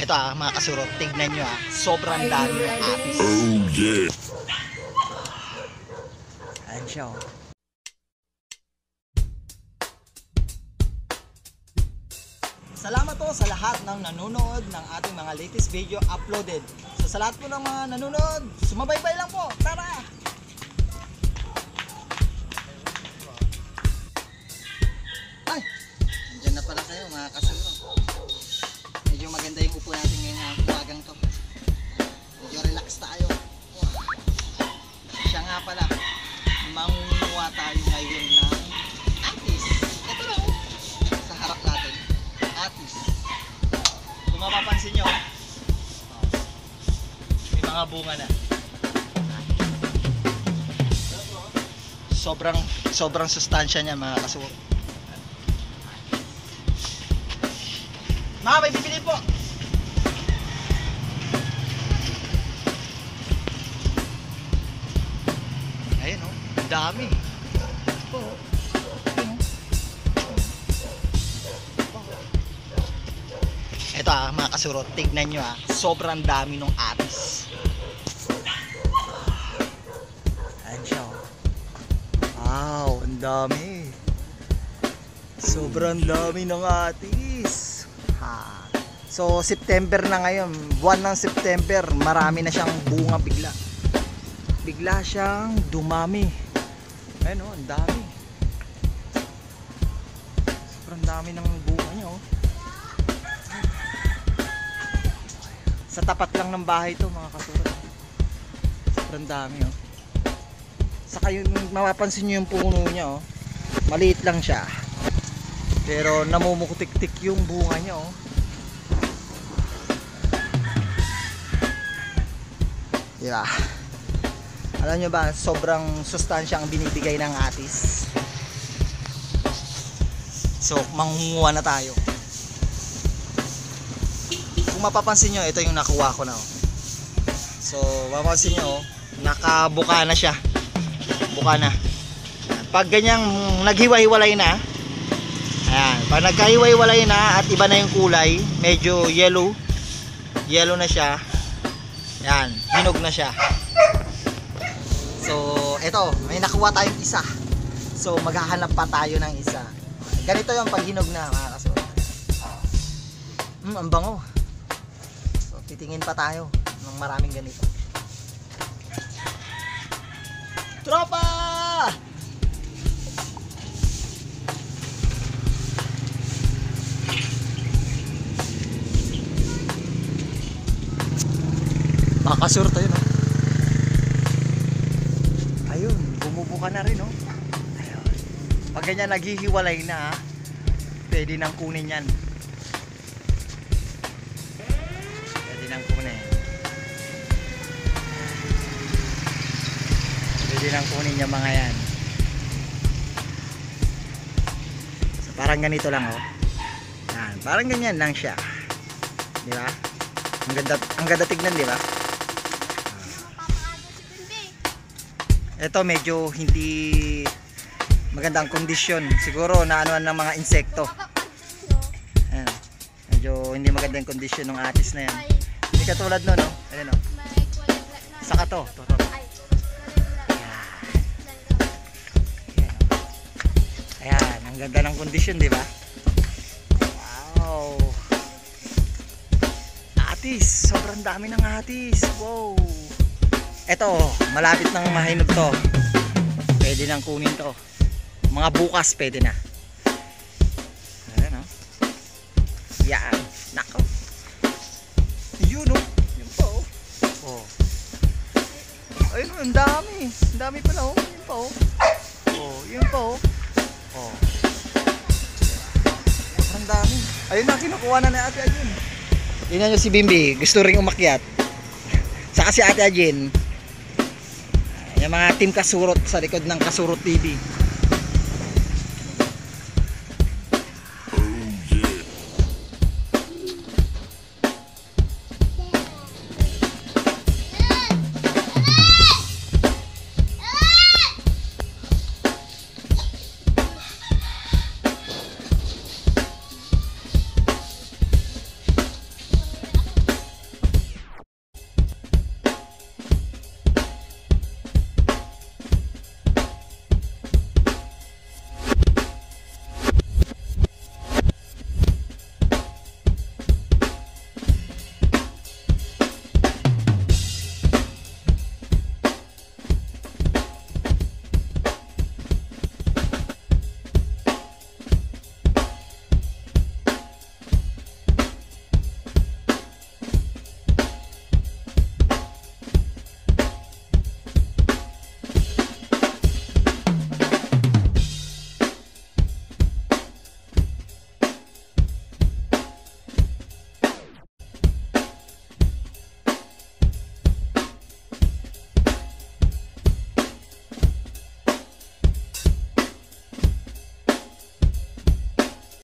Ito mga kasurot, tignan nyo sobrang dami ng apis. Oh yeah. Ayan siya Salamat po sa lahat ng nanonood ng ating mga latest video uploaded. So sa lahat po ng mga nanonood, sumabaybay lang po. Tara! Ay! Diyan na pala kayo mga kasurot. Medyo maganda yung upo natin ngayon umagang to. Medyo relax tayo. Wow. Siya nga pala, mangunguha tayo ngayon ng atis. Ito na sa harap natin. Atis. Kung mapapansin nyo, may mga bunga na. Sobrang sustansya niya mga kasurot. Mga may bibili po. Ayun dami. Ito mga kasurot, tignan nyo sobrang dami ng atis. Ayan siya Wow, ang dami. Sobrang dami ng atis. So September na ngayon, buwan ng September, marami na siyang bunga bigla. Bigla siyang dumami. Ayun ang dami. Sobrang dami ng bunga niya Sa tapat lang ng bahay to mga kasurot. Sobrang dami Saka yung mapapansin nyo yung puno niya maliit lang siya. Pero namumukutik-tik yung bunga niya Diba? Alam nyo ba, sobrang sustansya ang binibigay ng atis. So, manghuha na tayo. Kung mapapansin nyo, ito yung nakuha ko na So, mapapansin nyo, nakabuka na siya. Buka na. Pag ganyang naghiwa-hiwalay na, ayan, pag nagkahiwa-hiwalay na at iba na yung kulay, medyo yellow na siya. Yan, hinog na siya. So, eto, may nakuha tayong isa. So, maghahanap pa tayo ng isa. Ganito yung pag hinog na, mga kasurot. Ang bango. So, titingin pa tayo ng maraming ganito. Tropa! Makasur tayo Ayun, bumubuka na rin Ayun. Pag ganyan naghihiwalay na pwede nang kunin yan. Pwede nang kunin. Pwede nang kunin yung mga yan. So, parang ganito lang yan, parang ganyan lang siya. Di ba? Ang ganda tignan, di ba? Ito medyo hindi magandang kondisyon. Siguro naanoan ng mga insekto. Ayan. Medyo hindi magandang kondisyon ng atis na yan. Hindi katulad nun, Ayan Saka to. Ayan. Ang ganda ng kondisyon, di ba? Wow. Atis. Sobrang dami ng atis. Wow. Eto, malapit nang mahinog to. Pwede nang kunin to. Mga bukas pwede na. Ayan Yan. Nako. Yun Yun pa Ayun ang dami. Ang dami pala Yun pa Yun pa Ang dami. Ayun na, kinukuha na Ate Ajin. Tingnan nyo si Bimbi. Gusto ring umakyat. Saka si Ate Ajin. Yung mga team Kasurot sa likod ng Kasurot TV.